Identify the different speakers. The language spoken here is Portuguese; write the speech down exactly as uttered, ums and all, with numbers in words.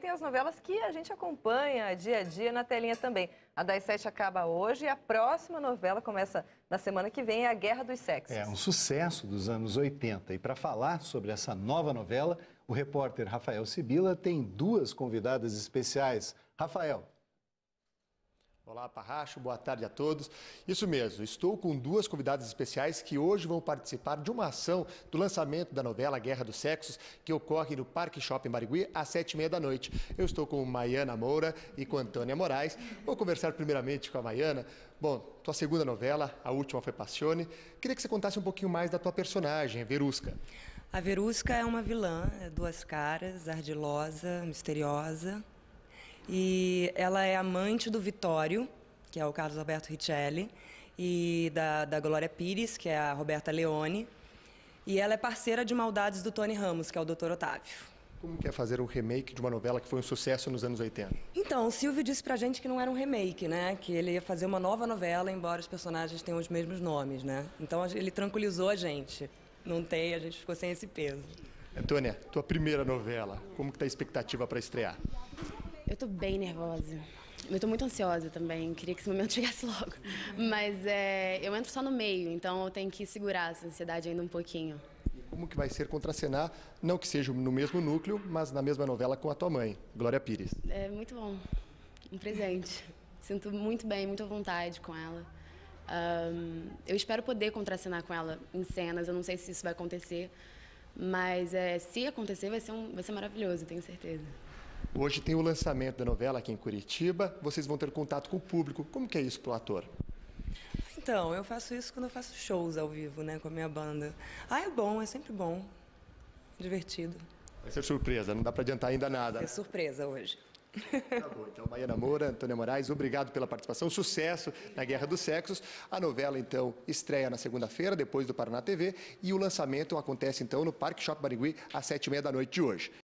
Speaker 1: tem as novelas que a gente acompanha dia a dia na telinha também. A das sete acaba hoje e a próxima novela começa na semana que vem, é A Guerra dos Sexos.
Speaker 2: É um sucesso dos anos oitenta. E para falar sobre essa nova novela, o repórter Rafael Sibila tem duas convidadas especiais. Rafael.
Speaker 3: Olá, Parracho, boa tarde a todos. Isso mesmo, estou com duas convidadas especiais que hoje vão participar de uma ação do lançamento da novela Guerra dos Sexos, que ocorre no Parque Shopping Barigui às sete e meia da noite. Eu estou com Maiana Moura e com Antônia Moraes. Vou conversar primeiramente com a Maiana. Bom, tua segunda novela, a última foi Passione. Queria que você contasse um pouquinho mais da tua personagem, a Verusca.
Speaker 4: A Verusca é uma vilã, é duas caras, ardilosa, misteriosa. E ela é amante do Vitório, que é o Carlos Alberto Richelli, e da, da Glória Pires, que é a Roberta Leone. E ela é parceira de maldades do Tony Ramos, que é o doutor Otávio.
Speaker 3: Como que é fazer um remake de uma novela que foi um sucesso nos anos oitenta?
Speaker 4: Então, o Silvio disse pra gente que não era um remake, né? Que ele ia fazer uma nova novela, embora os personagens tenham os mesmos nomes, né? Então, ele tranquilizou a gente. Não tem, a gente ficou sem esse peso.
Speaker 3: Antônia, tua primeira novela, como que tá a expectativa para estrear?
Speaker 5: Eu tô bem nervosa. Eu tô muito ansiosa também, queria que esse momento chegasse logo. Mas é, eu entro só no meio, então eu tenho que segurar essa ansiedade ainda um pouquinho.
Speaker 3: E como que vai ser contracenar, não que seja no mesmo núcleo, mas na mesma novela com a tua mãe, Glória Pires?
Speaker 5: É muito bom, um presente. Sinto muito bem, muito à vontade com ela. Um, eu espero poder contracenar com ela em cenas, eu não sei se isso vai acontecer, mas é, se acontecer vai ser, um, vai ser maravilhoso, tenho certeza.
Speaker 3: Hoje tem o lançamento da novela aqui em Curitiba, vocês vão ter contato com o público. Como que é isso pro ator?
Speaker 4: Então, eu faço isso quando eu faço shows ao vivo, né, com a minha banda. Ah, é bom, é sempre bom, divertido.
Speaker 3: Vai ser surpresa, não dá para adiantar ainda nada.
Speaker 4: É surpresa hoje.
Speaker 3: Tá bom, então, Maiana Moura, Antônia Moraes, obrigado pela participação, sucesso na Guerra dos Sexos. A novela, então, estreia na segunda-feira, depois do Paraná T V, e o lançamento acontece, então, no Parque Shopping Barigui, às sete e meia da noite de hoje.